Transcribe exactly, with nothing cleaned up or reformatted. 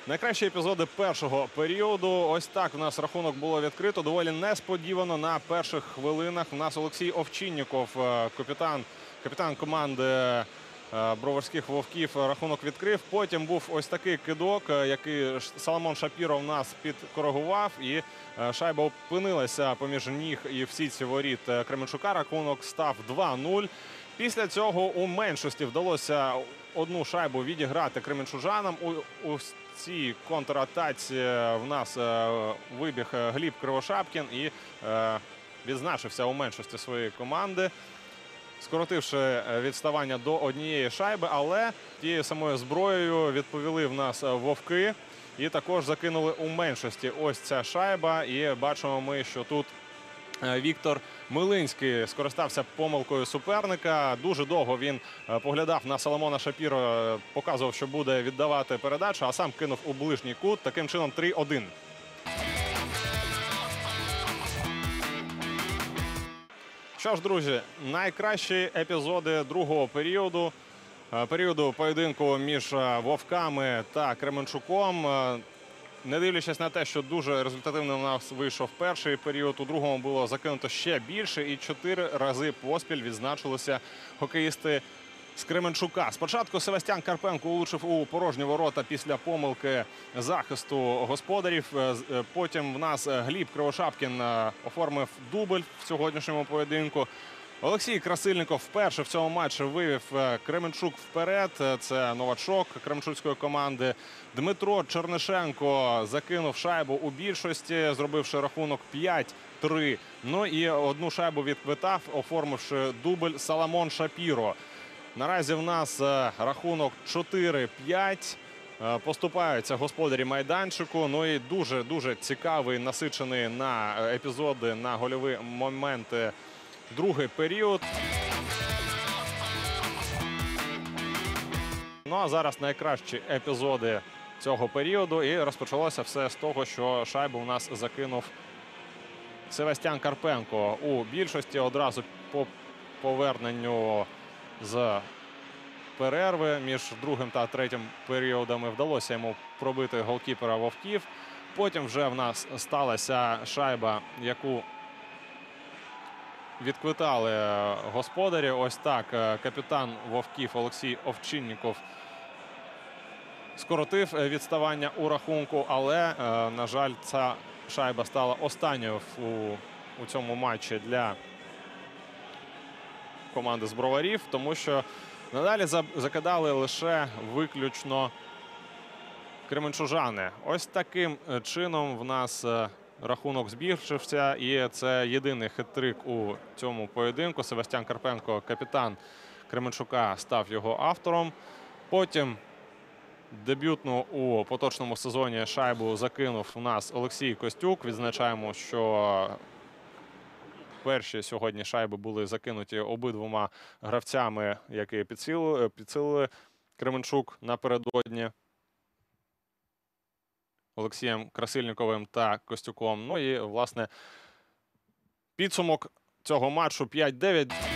Найкращі епізоди першого періоду. Ось так в нас рахунок було відкрито. Доволі несподівано на перших хвилинах. У нас Олексій Овчинніков, капітан, капітан команди Броварських Вовків, рахунок відкрив. Потім був ось такий кидок, який Соломон Шапіро в нас підкоригував. І шайба опинилася поміж ніг і в сітці воріт Кременчука. Рахунок став два нуль. Після цього у меншості вдалося одну шайбу відіграти кременчужанам. У, у цій контратаці в нас вибіг Гліб Кривошапкін і е, відзначився у меншості своєї команди, скоротивши відставання до однієї шайби, але тією самою зброєю відповіли в нас вовки і також закинули у меншості ось ця шайба. І бачимо ми, що тут Віктор Милинський скористався помилкою суперника. Дуже довго він поглядав на Соломона Шапіро, показував, що буде віддавати передачу, а сам кинув у ближній кут. Таким чином три один. Що ж, друзі, найкращі епізоди другого періоду, періоду поєдинку між Вовками та Кременчуком. Не дивлячись на те, що дуже результативно у нас вийшов перший період, у другому було закинуто ще більше і чотири рази поспіль відзначилися хокеїсти з Кременчука. Спочатку Севастьян Карпенко улучив у порожні ворота після помилки захисту господарів. Потім в нас Гліб Кривошапкін оформив дубль в сьогоднішньому поєдинку. Олексій Красильников вперше в цьому матчі вивів Кременчук вперед. Це новачок кременчуцької команди. Дмитро Чернишенко закинув шайбу у більшості, зробивши рахунок п'ять три. Ну і одну шайбу відквитав, оформивши дубль Соломон Шапіро. Наразі в нас рахунок чотири п'ять. Поступаються господарі майданчику. Ну і дуже-дуже цікавий, насичений на епізоди, на гольові моменти другий період. Ну а зараз найкращі епізоди цього періоду. І розпочалося все з того, що шайбу у нас закинув Севастьян Карпенко у більшості. Одразу по поверненню з перерви між другим та третім періодами вдалося йому пробити голкіпера Вовків. Потім вже в нас сталася шайба, яку відквитали господарі. Ось так капітан Вовків Олексій Овчинніков скоротив відставання у рахунку, але, на жаль, ця шайба стала останньою у, у цьому матчі для команди з Броварів, тому що надалі закидали лише виключно кременчужани. Ось таким чином в нас рахунок збільшився, і це єдиний хет-трик у цьому поєдинку. Севастьян Карпенко, капітан Кременчука, став його автором. Потім дебютну у поточному сезоні шайбу закинув у нас Олексій Костюк. Відзначаємо, що перші сьогодні шайби були закинуті обидвома гравцями, які підсилили, підсилили Кременчук напередодні. Олексієм Красильниковим та Костюком. Ну і, власне, підсумок цього матчу п'ять дев'ять.